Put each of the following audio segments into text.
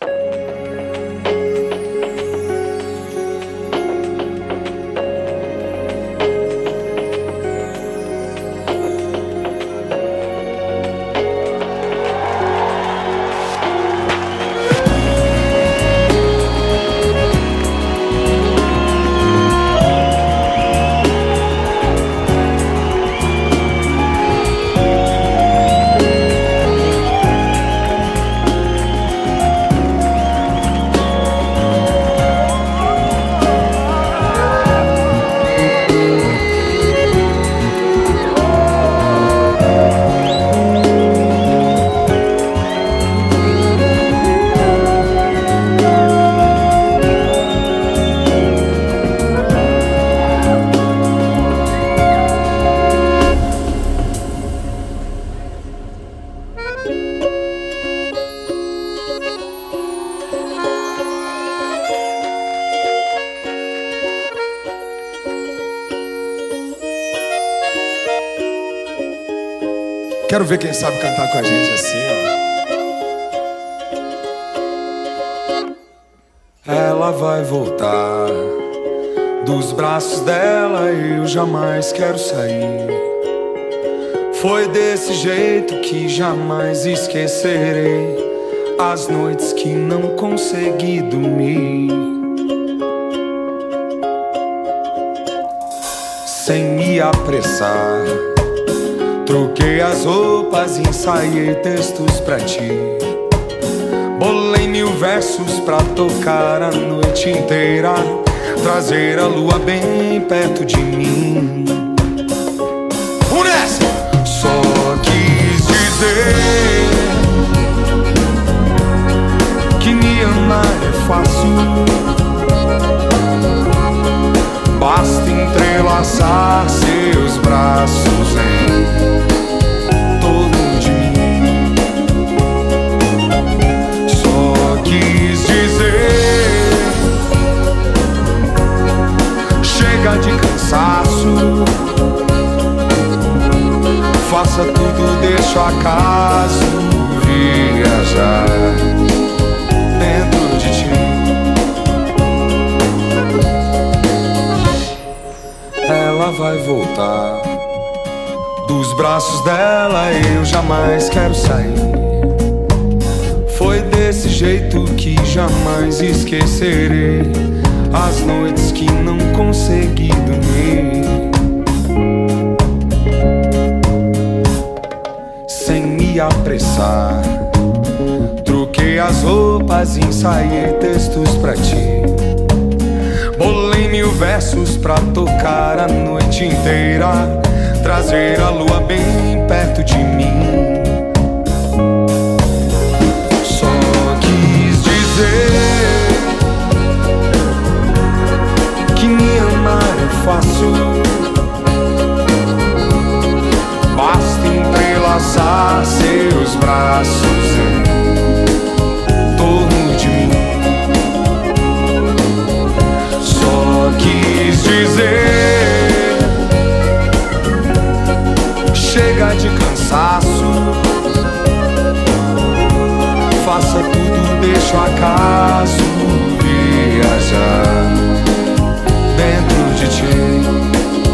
Quero ver quem sabe cantar com a gente assim, ó. Ela vai voltar dos braços dela e eu jamais quero sair. Foi desse jeito que jamais esquecerei as noites que não consegui dormir. Sem me apressar, troquei as roupas e ensaiei textos pra ti. Bolei 1000 versos pra tocar a noite inteira, trazer a lua bem perto de mim. Nessa! Só quis dizer que me amar é fácil, basta entrelaçar seus braços em torno de mim. Só quis dizer, chega de cansaço, faça tudo, deixa o acaso viajar dentro de ti. Ela vai voltar dos braços dela, eu jamais quero sair. Foi desse jeito que jamais esquecerei as noites que não consegui dormir. Sem me apressar, troquei as roupas e ensaiei textos pra ti. Bolei 1000 versos pra tocar a noite inteira, trazer a lua bem perto de mim. Só quis dizer que me amar é fácil, basta entrelaçar seus braços em torno de mim. Só quis dizer, chega de cansaço, faça tudo, deixa o acaso viajar dentro de ti.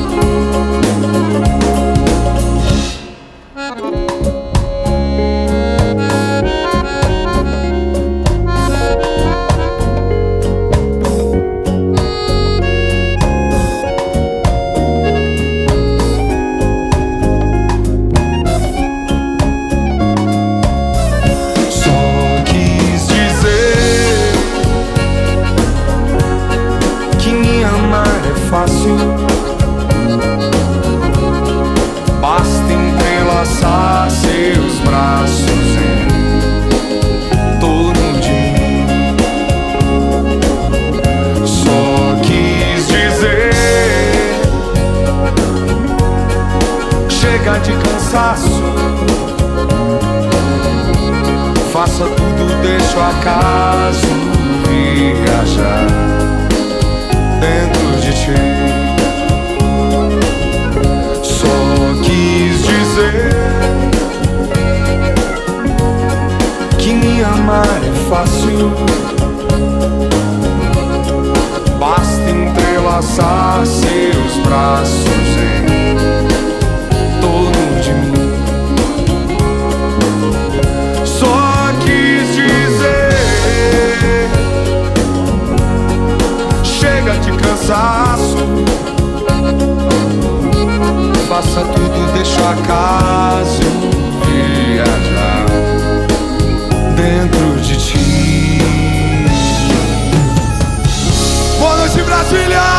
Fácil, basta entrelaçar seus braços em torno de mim. Só quis dizer, chega de cansaço, faça tudo, deixa o acaso viajar dentro de ti. Só quis dizer que me amar é fácil. Basta entrelaçar seus braços em torno de mim. Só quis dizer, chega de cansaço. Faça tudo, deixa o acaso viajar dentro de ti. Boa noite, Brasília!